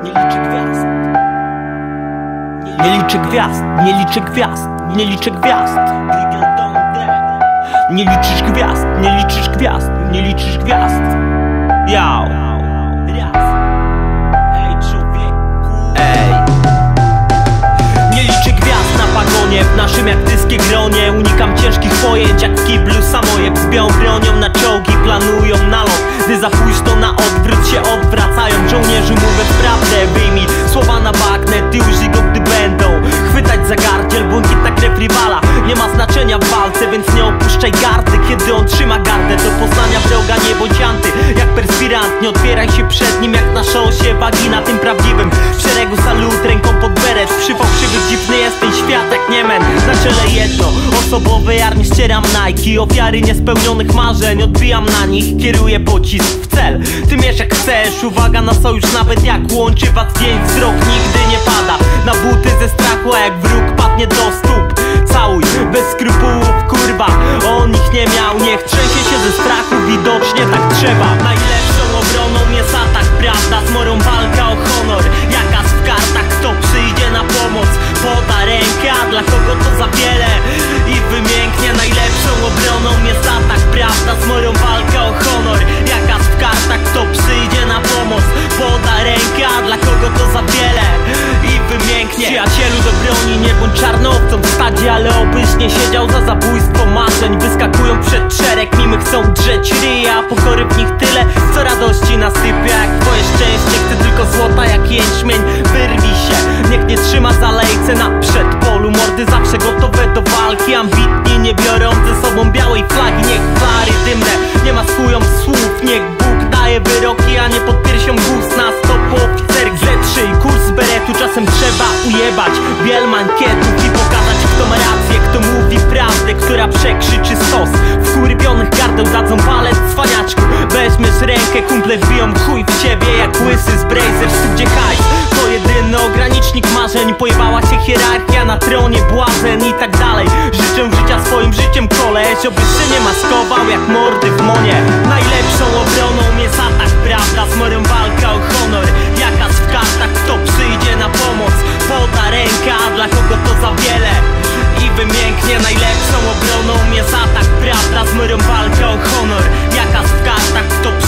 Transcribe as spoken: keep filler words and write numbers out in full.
Nie liczę gwiazd, nie liczę gwiazd, nie liczę gwiazd. Nie liczysz gwiazd, nie liczysz gwiazd, nie liczysz gwiazd. Yo. Ej. Nie liczę gwiazd na pagonie, w naszym jak dyskie gronie. Unikam ciężkich pojęć jak w kiblu samojeb. Z białą bronią na czołgi planują nalot. Gdy za późno na odwrót się odwracają. Żołnierzy mówię prawdę, wyjmij słowa na bagnet i użyj go gdy będą chwytać za gardziel, błękitna krew rywala. Nie ma znaczenia w walce, więc nie opuszczaj gardy. Kiedy on trzyma gardę do poznania wroga, nie bądź anty jak perspirant. Nie otwieraj się przed nim jak na szosie wagina. Tym prawdziwym w szeregu salut, ręką pod beret. Przy fałszywych dziwny jest ten świat jak niemen. Na czele jedno, osobowej armii ścieram Nike. Ofiary niespełnionych marzeń, odbijam na nich. Kieruję pocisk w cel, ty mierz jak chcesz. Uwaga na sojusz, nawet jak łączy was dzień. Wzrok nigdy nie pada na buty ze strachu, a jak wróg padnie do stóp całuj, bez skrupułów, kurwa. On ich nie miał, niech trzęsie się ze strachu. Widocznie tak trzeba. Najlepszą obroną jest atak, prawda? Z morą walka o honor, jaka w kartach. Kto przyjdzie na pomoc, poda rękę, a dla kogo to za wiele i wymięknie. Najlepszą obroną jest atak, prawda? Z morą walka o honor, jaka w kartach. Kto przyjdzie na pomoc, poda rękę, a dla kogo to za wiele i wymięknie. Przyjacielu do broni, nie bądź czarnowcą w stadzie, ale obyś nie siedział za zabójstwo marzeń. Wyskakują przed szereg, mimy chcą drzeć ryja, a pokory w nich tyle, co radości nasypia. Jak twoje szczęście, chcę tylko złota jak jęczmień. Wyrwij się, niech nie trzyma za lejce na przedpolu. Mordy zawsze gotowe do walki, ambitni nie biorą ze sobą białej flagi. Niech flary dymne nie maskują słów, niech Bóg daje wyroki, a nie pod piersią gust na stopu oficer. Zetrzy i kurs z beretu, czasem trzeba ujebać wiel mankietów i pokazać, kto ma rację, kto mówi prawdę, która przekrzyczy stos. Wkurwionych gardeł dadzą palec cwaniaczku. Weźmiesz rękę, kumple wbiją chuj w ciebie jak łysy z Brazers. Tu gdzie hajs to jedyny ogranicznik marzeń. Pojebała się hierarchia na tronie, błazen i tak dalej. Życzę życia swoim życiem, koleś, obyś się nie maskował jak mordy w monie. Najlepszą obroną jest atak, prawda? Z morem walka o honor, jaka w kartach. Kto przyjdzie na pomoc, poda rękę, a dla kogo to za wiele i wymięknie. Najlepszą obroną jest atak, prawda? Z morem walka o honor, jaka w kartach. Kto